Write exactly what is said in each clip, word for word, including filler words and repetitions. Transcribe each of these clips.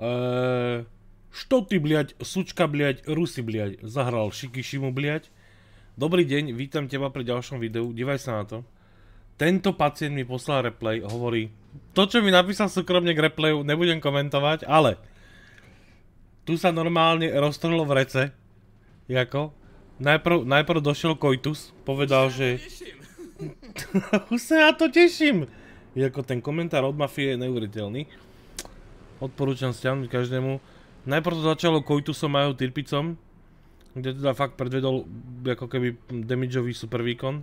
Eee, što ty, bliať, sučka, bliať, Rusi, bliať, zahral Shikishimu, bliať. Dobrý deň, vítam teba pri ďalšom videu, divaj sa na to. Tento pacient mi poslal replay, hovorí, to čo mi napísal súkromne k replayu, nebudem komentovať, ale tu sa normálne roztrhlo v rece, jako, najprv, najprv došiel Koitus, povedal, že už sa ja to teším, jako ten komentár od Mafie je neuveriteľný, odporúčam stiahnuť každému. Najprv to začalo Koitusom a jeho Tirpicom, kde teda fakt predvedol ako keby damageový super výkon.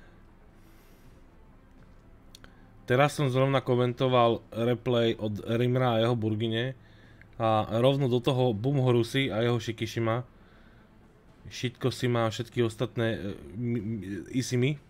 Teraz som zrovna komentoval replay od Rimra a jeho Burgine a rovno do toho Bum Horusi a jeho Shikishima. Shitko si má všetky ostatné Isimi.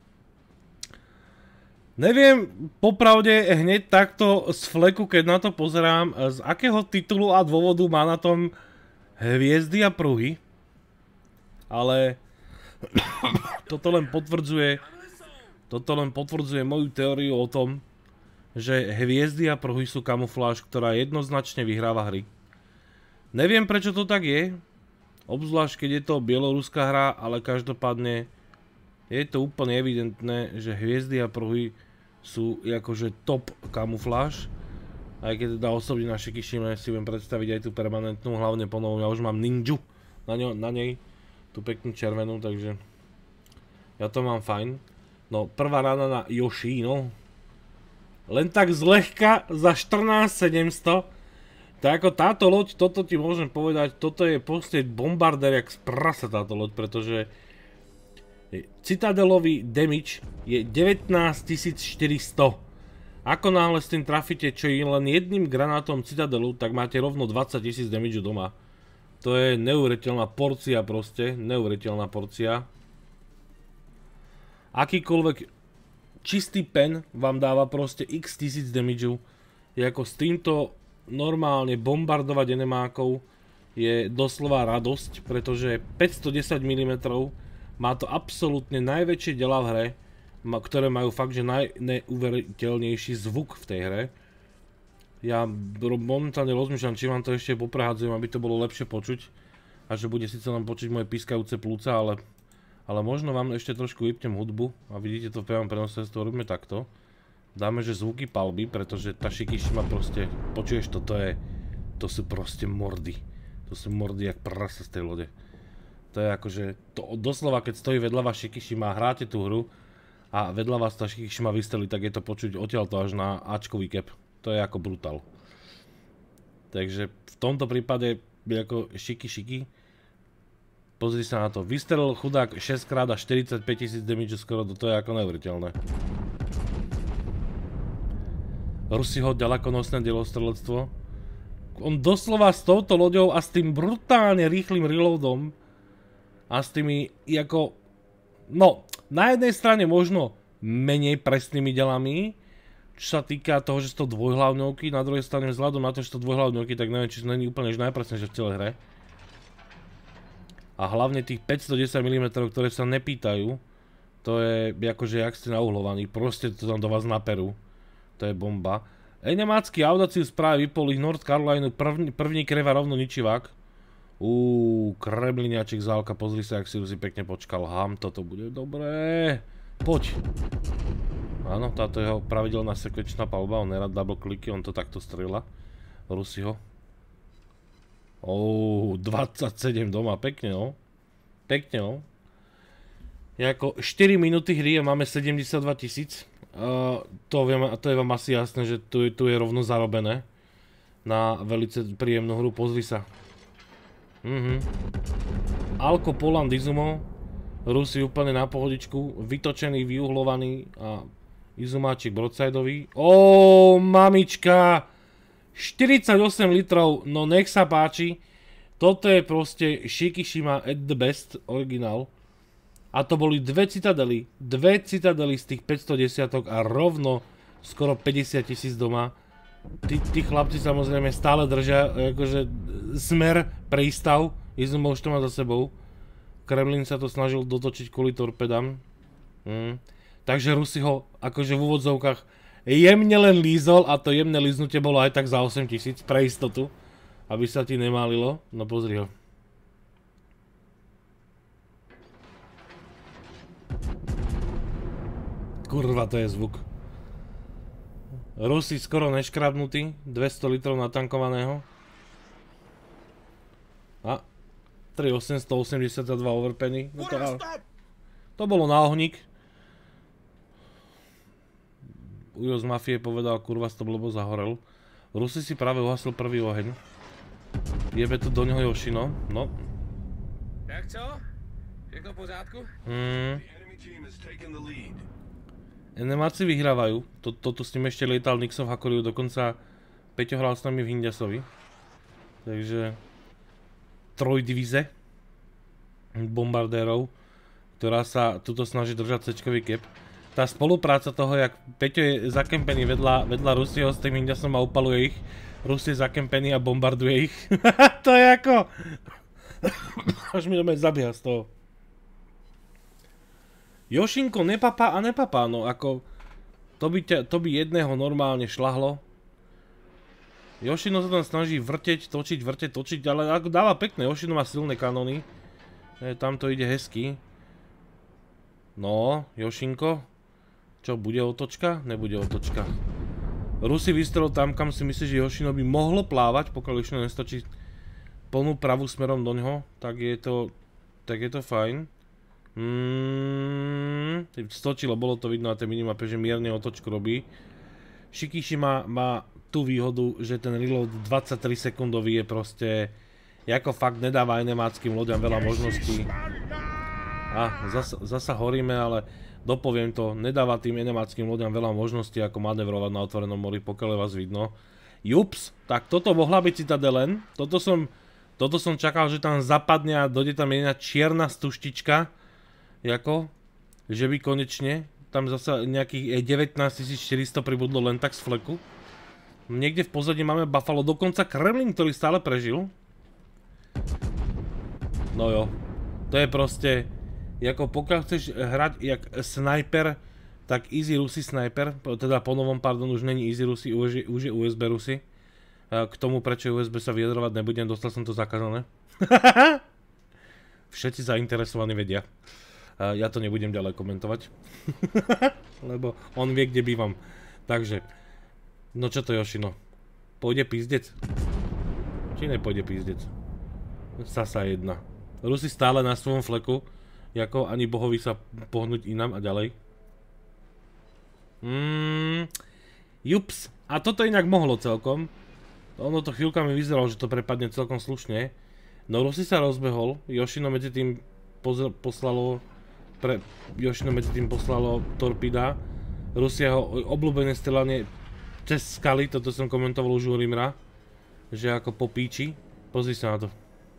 Neviem, popravde hneď takto z fleku, keď na to pozerám, z akého titulu a dôvodu má na tom hviezdy a pruhy. Ale toto len potvrdzuje Toto len potvrdzuje moju teóriu o tom, že hviezdy a pruhy sú kamufláž, ktorá jednoznačne vyhráva hry. Neviem prečo to tak je, obzvlášť keď je to bieloruská hra, ale každopádne je to úplne evidentné, že hviezdy a pruhy sú akože top kamufláž. Aj keď teda osobne na Shikishime si viem predstaviť aj tú permanentnú, hlavne ponovu, ja už mám ninju na, ňo, na nej, tú peknú červenú, takže ja to mám fajn. No, prvá rána na Yoshi, no. Len tak zlehka za štrnásť sedemsto. Tak ako táto loď, toto ti môžem povedať, toto je proste bombardér jak z prasa táto loď, pretože Citadelový damage je devätnásť tisíc štyristo. Ako náhle s tým trafíte čo je len jedným granátom Citadelu, tak máte rovno dvadsať tisíc damage doma. To je neuveriteľná porcia proste, neuveriteľná porcia. Akýkoľvek čistý pen vám dáva proste x tisíc damageu. Je ako s týmto normálne bombardovať enemákov je doslova radosť, pretože päťstodesať milimetrov má to absolútne najväčšie delá v hre, ktoré majú fakt, že najneuveriteľnejší zvuk v tej hre. Ja momentálne rozmýšľam, či vám to ešte poprehádzujem, aby to bolo lepšie počuť a že bude síce len počuť moje pískajúce plúca, ale Ale možno vám ešte trošku vypnem hudbu a vidíte to v priamom prenose, to robíme takto. Dáme, že zvuky palby, pretože tá Shikishima proste, počuješ to, to je, to sú proste mordy. To sú mordy jak prasa z tej lode. To je akože, to doslova keď stojí vedľa vás Shikishima a hráte tú hru a vedľa vás tá Shikishima vystrelí, tak je to počuť odtiaľto až na Ačkový cap. To je ako brutál. Takže v tomto prípade je ako Shiki Shiki. Pozri sa na to, vystrelil chudák šesť krát a štyridsaťpäť tisíc damage skoro, to je ako neuveriteľné. Rusiho ďalekonosné dielostrelectvo. On doslova s touto loďou a s tým brutálne rýchlym reloadom a s tými ako, no, na jednej strane možno menej presnými delami, čo sa týka toho, že sú to dvojhlavňovky, na druhej strane vzhľadom na to, že sú to dvojhlavňovky, tak neviem, či to není úplne najpresnejšie v celej hre. A hlavne tých päťstodesať milimetrov, ktoré sa nepýtajú, to je akože jak ste nauhlovaní, proste to tam do vás naperú. To je bomba. Enemácky Audacius práve vypol ich North Carolina, první, první kreva rovno ničivák. Uuu, krebliniaček zálka, pozri sa, jak si si pekne počkal. Ham, toto bude dobré. Poď. Áno, táto jeho pravidelná sekvenčná palba, on nerad double kliky, on to takto strieľa. Rusiho. Ouuu, dvadsaťsedem doma, pekne no. Pekne no. Je ako štyri minúty hry a máme sedemdesiatdva tisíc. Uh, to, to je vám asi jasné, že tu, tu je rovno zarobené. Na velice príjemnú hru, pozri sa. Mhm. Alko Polan Izumo. Rusi úplne na pohodičku. Vytočený, vyuhlovaný a Izumáčik broadsideový. Ó, mamička! štyridsaťosem litrov, no nech sa páči. Toto je proste Shikishima at the best, originál. A to boli dve citadely, dve citadely z tých päťstodesiatok a rovno skoro päťdesiat tisíc doma. Tí, tí chlapci samozrejme stále držia akože smer prístav, Izumo už to má za sebou. Kremlin sa to snažil dotočiť kvôli torpedám. Mm. Takže Rusi ho akože v úvodzovkách jemne len lízol a to jemné líznutie bolo aj tak za osem tisíc pre istotu, aby sa ti nemálilo. No pozri ho. Kurva, to je zvuk. Rusi skoro neškrabnutý, dvesto litrov natankovaného. A tri tisíc osemstoosemdesiatdva overpenny. No to, to bolo na ohník. Ujo z mafie povedal, kurva, to blbo zahorel. Rusi si práve uhasil prvý oheň. Jebe tu do neho Yoshino, no. Tak co? Všechno v pořádku? Hmm. Enemáci vyhrávajú. Toto s ním ešte lietal Nixov Hakoriu, dokonca Peťo hral s nami v Hindiasovi. Takže trojdivize bombardérov, ktorá sa tuto snaží držať C-čkový cap. Tá spolupráca toho, jak Peťo je zakempený vedľa, vedľa Rusieho s tým Hindiasom a upaluje ich, Rus je zakempený a bombarduje ich. To je ako... Až mi doma zabíha z toho. Yošinko nepapá a nepapá, no ako... To by, ťa, to by jedného normálne šľahlo. Yoshino sa tam snaží vrteť, točiť, vrteť, točiť, ale ako dáva pekné. Yoshino má silné kanóny. E, tam to ide hezky. No, Yošinko. Čo, bude otočka? Nebude otočka. Rusi vystrelil tam, kam si myslí, že Yoshino by mohlo plávať, pokiaľ Yoshino nestačí plnú pravú smerom do ňoho, tak je to, tak je to fajn. Mm, stočilo, bolo to vidno na tej minimape, že mierne otočku robí. Shikishi má, má tú výhodu, že ten reload dvadsaťtri sekundový je proste, ako fakt nedáva aj nemáckým lodiam veľa možností. A zasa, zasa horíme, ale dopoviem to, nedáva tým enemáckým lodiam veľa možností, ako manevrovať na otvorenom mori, pokiaľ je vás vidno. Jups, tak toto mohla byť Citadelen. Toto som, toto som čakal, že tam zapadne a dojde tam jedna čierna stuštička. Jako, že by konečne tam zasa nejakých devätnásťtisícštyristo pribudlo len tak z fleku. Niekde v pozadí máme Buffalo, dokonca Kremlin, ktorý stále prežil. No jo, to je proste... Jako pokiaľ chceš hrať jak sniper, tak Easy Rusy Sniper, teda po novom, pardon, už není Easy Rusy, už je, už je U S B Rusy. K tomu, prečo U S B sa vyjadrovať nebudem, dostal som to zakázané. Všetci zainteresovaní vedia. Ja to nebudem ďalej komentovať. Lebo on vie, kde bývam. Takže, no čo to Yoshino? Pôjde pízdec? Či nepôjde pízdec? Sasa jedna. Rusi stále na svojom fleku. Jako ani bohovi sa pohnúť inám a ďalej. Mm, jups. A toto inak mohlo celkom. Ono to chvíľkami vyzeralo, že to prepadne celkom slušne. No Rusi sa rozbehol. Yoshino medzi tým poslalo... Pre Yoshino medzi tým poslalo torpida. Rusia ho obľúbené strelanie cez skaly. Toto som komentoval už u Rimra. Že ako po píči. Pozri sa na to.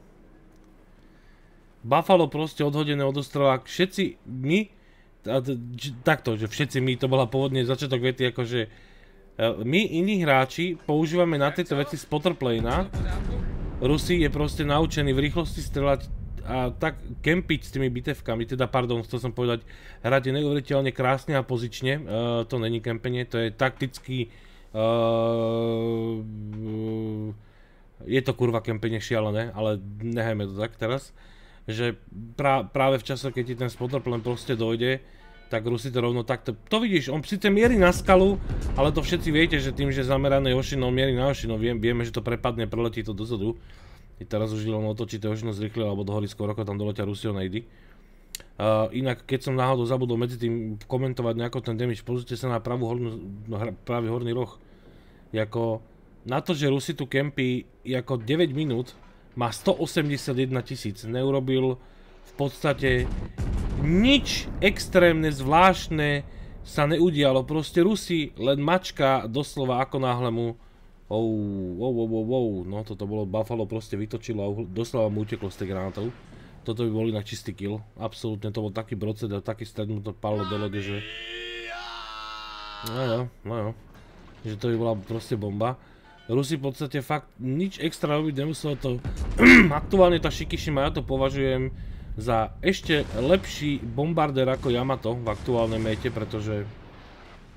Buffalo proste odhodené od ostrova. Všetci my, takto, že všetci my, to bola pôvodne začiatok vety, akože my, iní hráči, používame na tieto veci spotterplane. Rusi je proste naučený v rýchlosti strelať a tak kempiť s tými bitevkami, teda pardon, chcel som povedať, hrať je neuveriteľne krásne a pozične, uh, to není kempenie, to je taktický, uh, je to kurva kempenie šialené, ale nehajme to tak teraz. Že pra, práve v čase, keď ti ten spotterplane proste dojde, tak Rusi to rovno takto... To vidíš, on síce mierí na skalu, ale to všetci viete, že tým, že zamerané Yoshino mierí na Yoshino, viem, vieme, že to prepadne, preletí to dozadu. I teraz už len otočí to Yoshino zrýchlil, alebo do hory skoro, ako tam doletia Rusio nejdy. Uh, inak, keď som náhodou zabudol medzi tým komentovať nejako ten damage, pozrite sa na pravú hornú, pravý horný roh. Jako, na to, že Rusi tu kempí ako deväť minút, má stoosemdesiatjeden tisíc, neurobil v podstate nič extrémne, zvláštne sa neudialo, proste Rusi len mačka doslova ako náhle mu oh, wow, wow, wow, wow, no toto bolo, Buffalo proste vytočilo a doslova mu uteklo z tej granátov. Toto by bol inak čistý kill, absolútne to bol taký brocet a taký stred mu to palilo do lode, že no jo, no jo, že to by bola proste bomba. Rusi v podstate fakt nič extra robiť nemuselo to. Aktuálne tá Shikishima, ja to považujem za ešte lepší bombardér ako Yamato v aktuálnej mete, pretože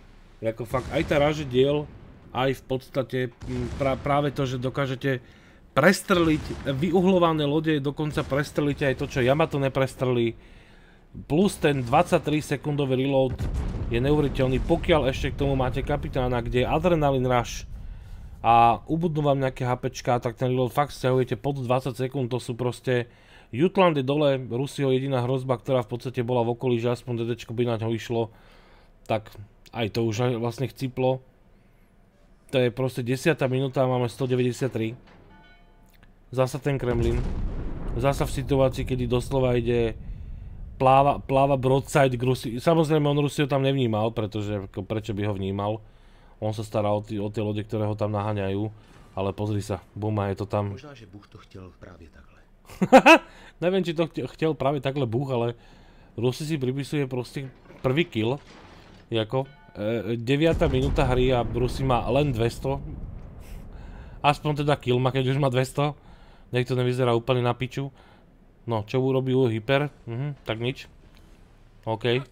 Jako fakt, aj tá ráže diel, aj v podstate pra, práve to, že dokážete prestreliť vyuhlované lode, dokonca prestreliť aj to, čo Yamato neprestrelí. Plus ten dvadsaťtri sekundový reload je neuveriteľný, pokiaľ ešte k tomu máte kapitána, kde je adrenalin rush a ubudnú vám nejaké HPčka, tak ten reload fakt stiahujete pod dvadsať sekúnd, to sú proste... Jutland je dole, Rusio jediná hrozba, ktorá v podstate bola v okolí, že aspoň DDčko by na ňo išlo, tak aj to už vlastne chciplo. To je proste desiata minúta a máme stodeväťdesiattri. Zasa ten Kremlin. Zasa v situácii, kedy doslova ide pláva, pláva broadside k Rusi. Samozrejme on Rusio tam nevnímal, pretože prečo by ho vnímal. On sa stará o, tý, o tie lode, ktoré ho tam naháňajú. Ale pozri sa, buma, je to tam. Možná, že Bůh to chtěl právě takhle. Neviem, či to chtěl práve takhle Bůh, ale Rusi si pripisuje proste prvý kill. Jako e, deviata minúta hry a Rusi má len dvesto. Aspoň teda kill má, keď už má dvesto. Nech to nevyzerá úplne na piču. No, čo urobil Hyper? Mhm, tak nič. OK.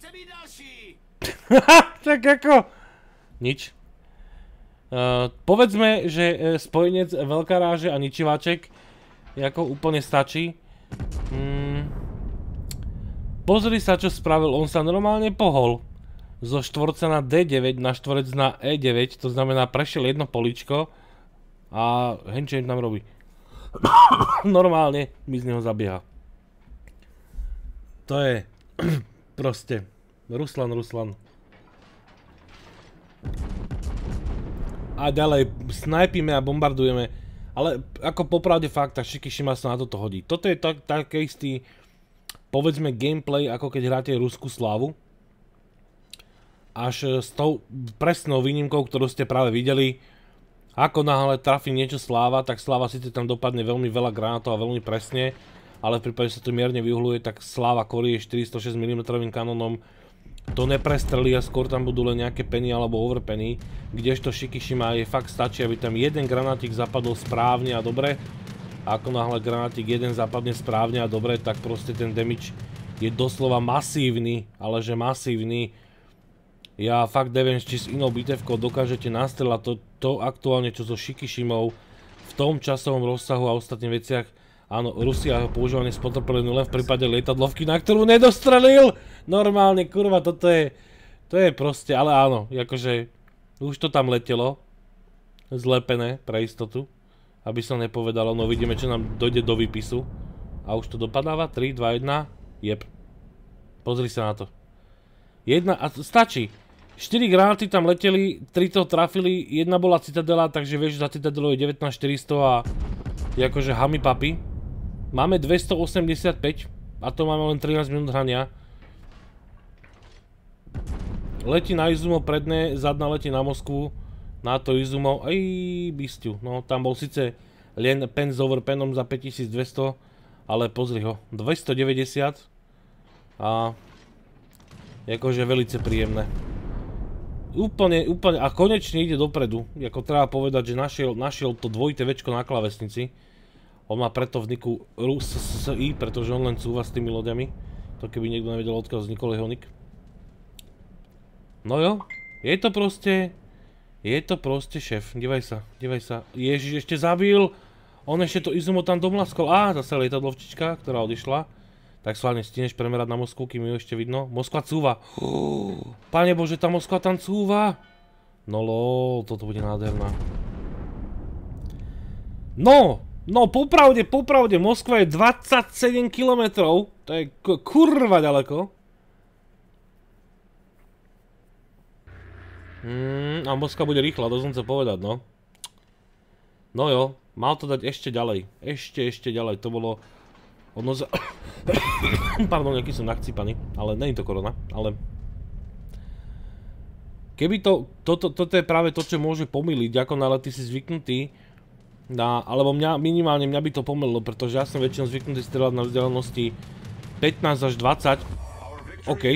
Tak ako? Nič. Uh, povedzme, že spojenec veľká ráže a ničiváček ako úplne stačí. Hmm. Pozri sa, čo spravil. On sa normálne pohol zo štvorca na D deväť na štvorec na E deväť, to znamená prešiel jedno políčko a henčo im tam robí. Normálne mi z neho zabieha. To je proste Ruslan, Ruslan. A ďalej snajpíme a bombardujeme. Ale ako popravde fakt, tak Shikishima sa na toto hodí. Toto je tak, taký istý, povedzme, gameplay, ako keď hráte Ruskú slávu. Až s tou presnou výnimkou, ktorú ste práve videli. Ako náhle trafí niečo sláva, tak sláva síce tam dopadne veľmi veľa granátov a veľmi presne. Ale v prípade, že sa to mierne vyuhluje, tak sláva korie štyristošesť milimetrov kanónom. To neprestrelí a skôr tam budú len nejaké penny alebo overpenny, kdežto Shikishima je fakt stačí, aby tam jeden granátik zapadol správne a dobre. A ako náhle granátik jeden zapadne správne a dobre, tak proste ten damage je doslova masívny, ale že masívny. Ja fakt neviem, či s inou bitevkou dokážete nastrelať to, to aktuálne, čo so Shikishimou v tom časovom rozsahu a ostatných veciach. Áno, Rusia používanie spotrpelinu len v prípade lietadlovky, na ktorú nedostrelil. Normálne, kurva, toto je, to je proste, ale áno, akože už to tam letelo, zlepené pre istotu, aby som nepovedal, no vidíme, čo nám dojde do výpisu. A už to dopadáva, tri, dva, jedna, jeb. Pozri sa na to. Jedna, a stačí. štyri granáty tam leteli, tri to trafili, jedna bola Citadela, takže vieš, za Citadelou je devätnásť štyristo a je akože hami papi. Máme dvestoosemdesiatpäť a to máme len trinásť minút hrania. Letí na Izumo predné, zadná letí na Moskvu. Na to Izumo, ej, bistiu. No, tam bol síce len pen s overpenom za päťtisícdvesto, ale pozri ho, dvestodeväťdesiat a akože velice príjemné. Úplne, úplne, a konečne ide dopredu. Jako treba povedať, že našiel, našiel to dvojité večko na klávesnici. On má preto v niku RUSSI, pretože on len cúva s tými loďami. To keby niekto nevedel, odkiaľ vznikol jeho nik. No jo, je to proste, je to proste šéf. Dívaj sa, dívaj sa. Ježiš, ešte zabil. On ešte to Izumo tam domlaskol. Á, zase lietadlovčička, ktorá odišla. Tak sválne stíneš premerať na Moskvu, kým ju ešte vidno. Moskva cúva. Pane Bože, tá Moskva tam cúva. No lol, toto bude nádherná. No, no popravde, popravde, Moskva je dvadsaťsedem kilometrov. To je kurva ďaleko. Hmm, a Moskva bude rýchla, to som chcel povedať, no. No jo, mal to dať ešte ďalej. Ešte, ešte ďalej, to bolo... Ono za... Pardon, nejaký som nachcípaný, ale není to korona, ale... Keby to, toto, toto je práve to, čo môže pomýliť, ako náhle ty si zvyknutý na, alebo mňa, minimálne mňa by to pomýlilo, pretože ja som väčšinou zvyknutý strieľať na vzdialenosti pätnásť až dvadsať. OK.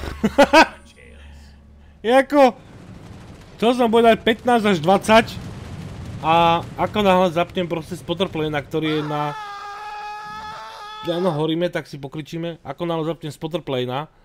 Jako... Chcel som povedať pätnásť až dvadsať a ako náhle zapnem proste spotterplana, ktorý je na... Áno, horíme, tak si pokričíme. Ako náhle zapnem spotterplana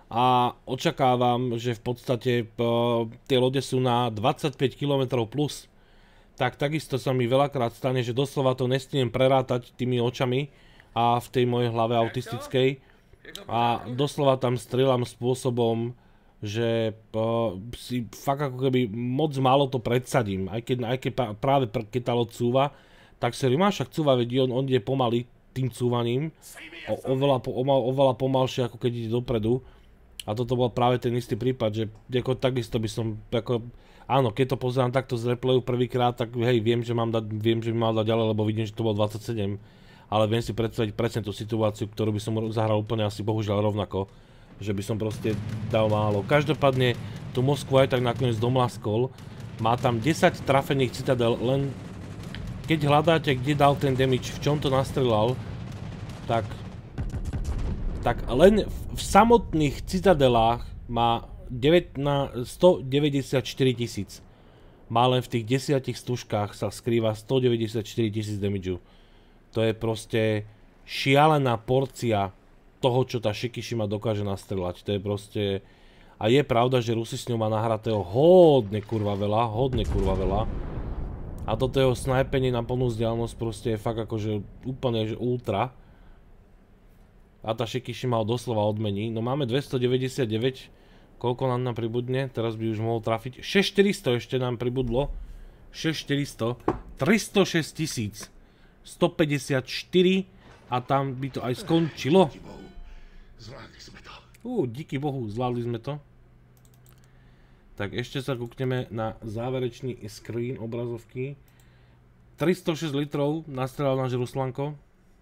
a očakávam, že v podstate tie lode sú na dvadsaťpäť kilometrov plus, tak takisto sa mi veľakrát stane, že doslova to nestihnem prerátať tými očami a v tej mojej hlave autistickej a doslova tam strieľam spôsobom, že si fakt ako keby moc málo to predsadím, aj keď, aj keď práve keď tá loď cúva, tak si hovorím, však cúva, veď on, on ide pomaly tým cúvaním, o, oveľa, oveľa, oveľa pomalšie ako keď ide dopredu. A toto bol práve ten istý prípad, že ako, takisto by som, ako, áno, keď to pozerám takto z replayu prvýkrát, tak hej, viem, že mám dať, viem, že by mal dať ďalej, lebo vidím, že to bolo dvadsaťsedem. Ale viem si predstaviť presne tú situáciu, ktorú by som zahral úplne asi bohužiaľ rovnako. Že by som proste dal málo. Každopádne tú Moskvu aj tak nakoniec domlaskol. Má tam desať trafených citadel, len keď hľadáte, kde dal ten damage, v čom to nastrelal, tak... tak len v samotných citadelách má stodeväťdesiatštyri tisíc. Má len v tých desiatich stužkách sa skrýva stodeväťdesiatštyri tisíc damage. To je proste šialená porcia toho, čo tá Shikishima dokáže nastrelať. To je proste... A je pravda, že Rusi s ňou má nahratého hodne kurva veľa, hodne kurva veľa. A toto jeho snajpenie na plnú vzdialenosť proste je fakt akože úplne že ultra. A tá Shikishima ho doslova odmení. No máme dvestodeväťdesiatdeväť. Koľko nám nám pribudne? Teraz by už mohol trafiť. šesťtisícštyristo ešte nám pribudlo. šesťtisícštyristo. tristošesť tisíc. stopäťdesiatštyri. A tam by to aj skončilo. Zvládli sme to. Ú, díky Bohu, zvládli sme to. Tak ešte sa kúkneme na záverečný screen obrazovky. tristošesť litrov nastrelal náš Ruslanko.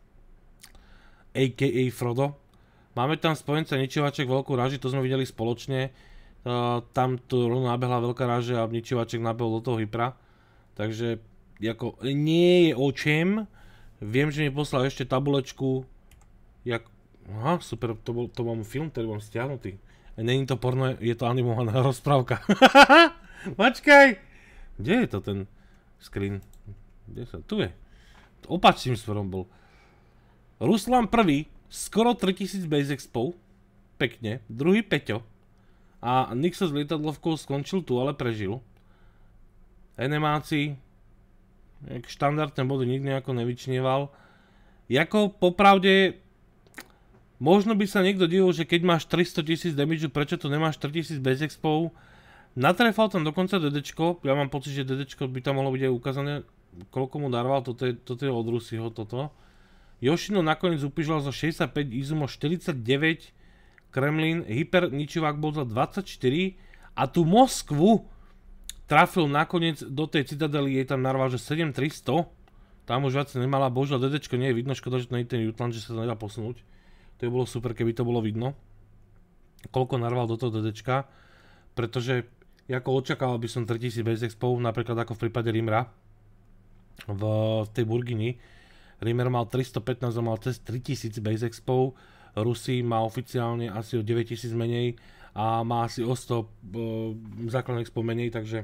á ká á Frodo. Máme tam spojenca ničovaček veľkú ráži, to sme videli spoločne. Uh, tam tu rovno nabehla veľká ráže a ničovaček nabehol do toho hypra. Takže ako, nie je o čem. Viem, že mi poslal ešte tabulečku. Jak... Aha, super, to, bol, to mám film, ktorý mám stiahnutý. Není to porno, je to animovaná rozprávka. Počkaj! Kde je to ten screen? Kde sa? Tu je. Opačným smerom bol. Ruslan prvý, skoro tritisíc base expov. Pekne. Druhý Peťo. A Nixo s lietadlovkou skončil tu, ale prežil. Enemáci. Štandardné body nikdy nejako nevyčnieval. Jako popravde... Možno by sa niekto divil, že keď máš tristotisíc damage, prečo tu nemáš tritisíc base expov. Natrefal tam dokonca DDčko, ja mám pocit, že DDčko by tam mohlo byť aj ukázané, koľko mu daroval, toto je, toto je od Rusiho, toto. Yoshino nakoniec upížal za šesťdesiatpäť, Izumo štyridsaťdeväť, Kremlin, Hyper ničivák bol za dvadsaťštyri a tú Moskvu trafil nakoniec do tej citadely, jej tam narval, že sedem tristo. Tam už viac nemala, bohužiaľ DDčko nie je vidno, škoda, že to nie je ten Jutland, že sa to nedá posunúť. To by bolo super, keby to bolo vidno. Koľko narval do toho DDčka. Pretože, ako očakával by som tritisíc base expov, napríklad ako v prípade Rimra. V tej Burgini. Rimmer mal tristopätnásť a mal cez tritisíc base expov. Rusi má oficiálne asi o deväťtisíc menej. A má asi o sto základných expov menej, takže...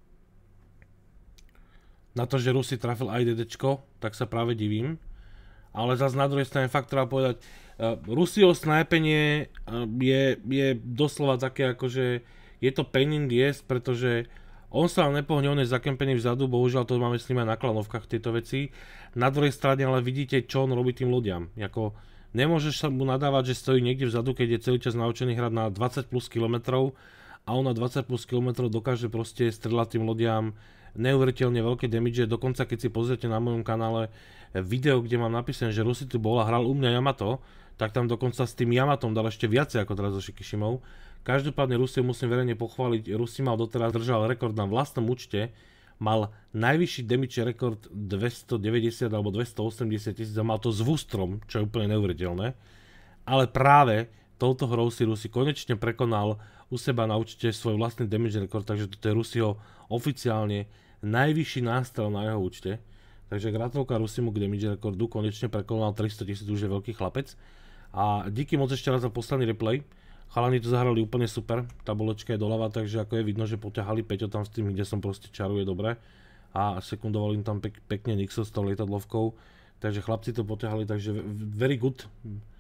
Na to, že Rusi trafil aj DDčko, tak sa práve divím. Ale zase na druhej strane fakt treba povedať, uh, Rusio snajpenie uh, je, je doslova také akože, je to pain in the ass, pretože on sa nepohne, on je zakempený vzadu, bohužiaľ to máme s ním aj na klanovkách tieto veci. Na druhej strane ale vidíte, čo on robí tým lodiam. Jako, nemôžeš sa mu nadávať, že stojí niekde vzadu, keď je celý čas naučený hrať na dvadsať plus kilometrov a on na dvadsať plus kilometrov dokáže proste strieľať tým lodiam neuveriteľne veľké damage, dokonca keď si pozriete na mojom kanále video, kde mám napísané, že Rusi tu bol a hral u mňa Yamato, tak tam dokonca s tým Yamatom dal ešte viacej ako teraz so Shikishimou. Každopádne Rusi musím verejne pochváliť, Rusi mal doteraz držal rekord na vlastnom účte, mal najvyšší damage rekord dvestodeväťdesiat alebo dvestoosemdesiat tisíc a mal to s Vustrom, čo je úplne neuveriteľné. Ale práve touto hrou si Rusi konečne prekonal u seba na účte svoj vlastný damage rekord, takže toto je Rusiho oficiálne najvyšší nástrel na jeho účte. Takže gratulka Rusimu k damage rekordu, konečne prekonal tristo tisíc, už je veľký chlapec. A díky moc ešte raz za posledný replay. Chalani to zahrali úplne super, tabulečka je doľava, takže ako je vidno, že poťahali Peťo tam s tým, kde som proste čaruje dobre. A sekundoval im tam pek, pekne Nixo s tou lietadlovkou. Takže chlapci to poťahali, takže very good.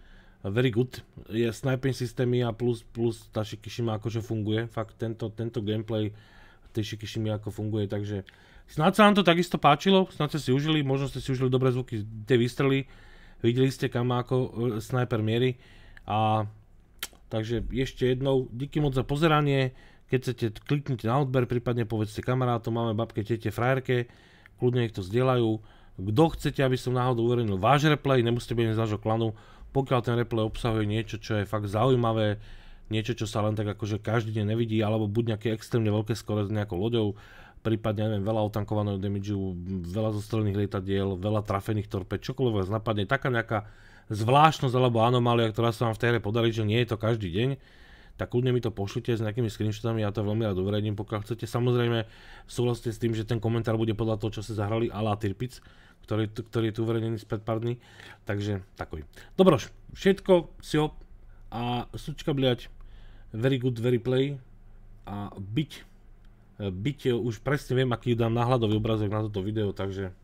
very good. Je sniping systémy a plus, plus tá Shikishima akože funguje. Fakt tento, tento gameplay tej Shikishimy ako funguje, takže snáď sa vám to takisto páčilo, snáď ste si užili, možno ste si užili dobré zvuky tie výstrely, videli ste kam ako sniper mierí a takže ešte jednou, díky moc za pozeranie, keď chcete kliknite na odber, prípadne povedzte kamarátom, máme babke, tete, frajerke, kľudne ich to zdieľajú. Kto chcete, aby som náhodou uverejnil váš replay, nemusíte byť z nášho klanu, pokiaľ ten replay obsahuje niečo, čo je fakt zaujímavé, niečo, čo sa len tak akože každý deň nevidí, alebo buď nejaké extrémne veľké skore s nejakou loďou, prípadne, neviem, veľa otankovaného damageu, veľa zostrelených lietadiel, veľa trafených torped, čokoľvek vás napadne, taká nejaká zvláštnosť alebo anomália, ktorá sa vám v tej hre podarí, že nie je to každý deň, tak kľudne mi to pošlite s nejakými screenshotami, ja to veľmi rád uverejním, pokiaľ chcete. Samozrejme súhlasíte s tým, že ten komentár bude podľa toho, čo ste zahrali, a la Tirpic, ktorý, ktorý je tu uverejnený spred pár dní, takže takový. Dobroš, všetko, sio a sučka bliať, very good, very play a byť, byť, už presne viem, aký dám náhľadový obrazok na toto video, takže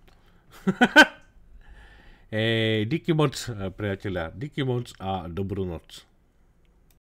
e, díky moc, priateľia, díky moc a dobrú noc.